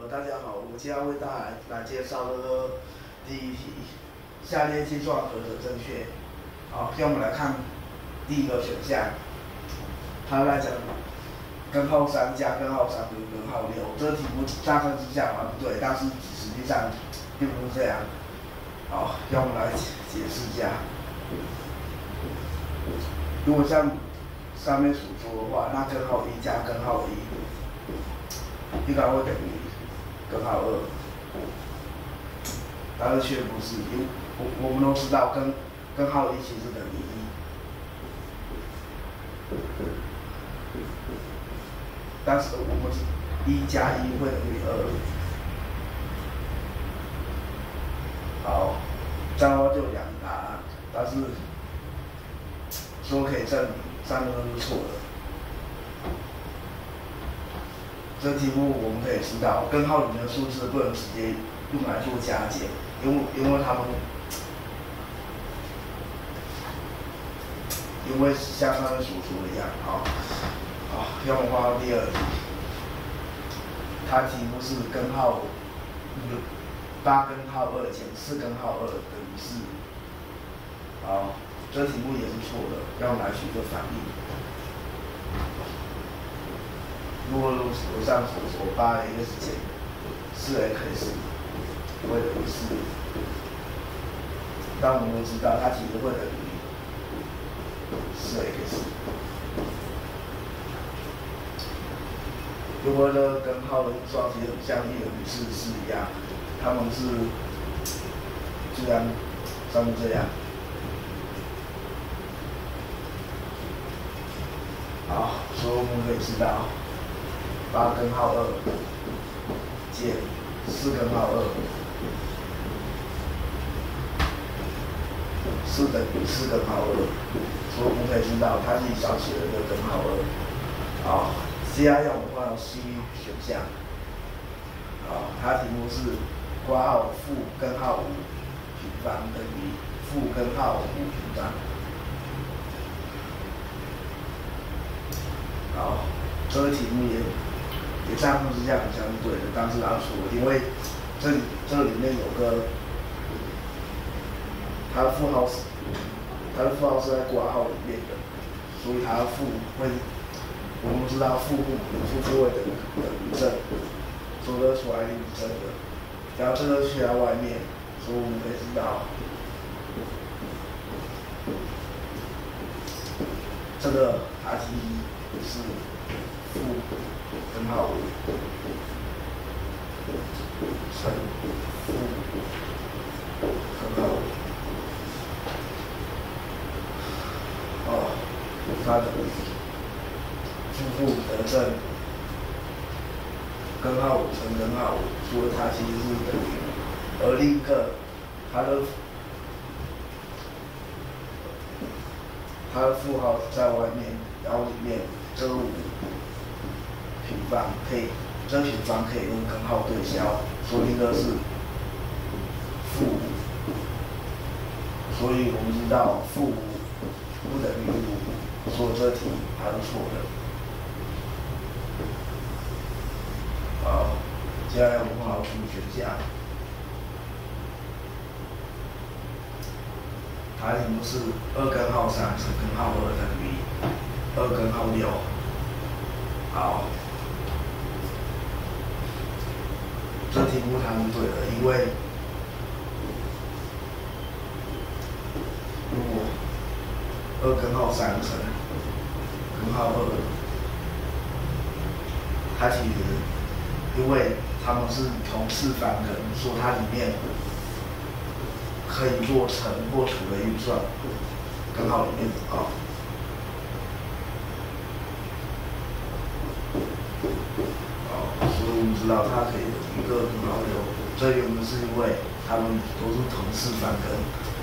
大家好，我今天为大家来介绍这个第一题，下列计算何者正确？好，让我们来看第一个选项，它来讲根号3加根号3等于根号6，这个题目大致是这样嘛？对，但是实际上并不是这样。好，让我们来解释一下。如果像上面所说的话，那根号1加根号1应该会等于根号2，但是却不是，因为我们都知道根号1其实等于1，但是我们1加1会等于2。好，这样的话就有2个答案，但是说可以证明3个都是错的。这题目我们可以知道，根号里面的数字不能直接用来做加减，因为它们，因为像上面所说的一样，好，让我们画到第2题，它题目是根号8根号2减4根号2等于4，好，这题目也是错的，让我们来取个反例。如果我上所说8x 减4x 会等于4，但我们都知道它其实会等于4x。如果这个根号的运算其实很像1等于44一样，它们是这样，上面这样。好，所以我们可以知道。8根号2减4根号2，4等于4根号2，所以我们可以知道它自己少写了6根号2。好，接下来让我们换到 C 选项。好，它题目是括号负根号5平方等于负根号5平方。好，这个题目也大部分是这样相对的，但是它错，因为这里面有个它的负号是在括号里面的，所以它的负会，我们知道负会等于正，所以这出来一定是正的。然后这个去在外面，所以我们可以知道这个它其实是负根号5乘负根号5，它的负得正根号5乘根号5，所以它其实是等于，而另一个它的负号在外面，然后里面这个5平方这平方可以跟根号对消，所以这个是负5，所以我们知道负5不等于5，所以这题它是错的。好，接下来我们画出选项，它题目是2根号3乘根号2等于2根号6。好，这题目它是对的，因为如果2根号3乘根号2，它其实因为它们是同次方根，所以它里面可以做乘或除的运算，根号里面所以我们知道它可以有一个根号6，这原因是因为它们都是同次方根。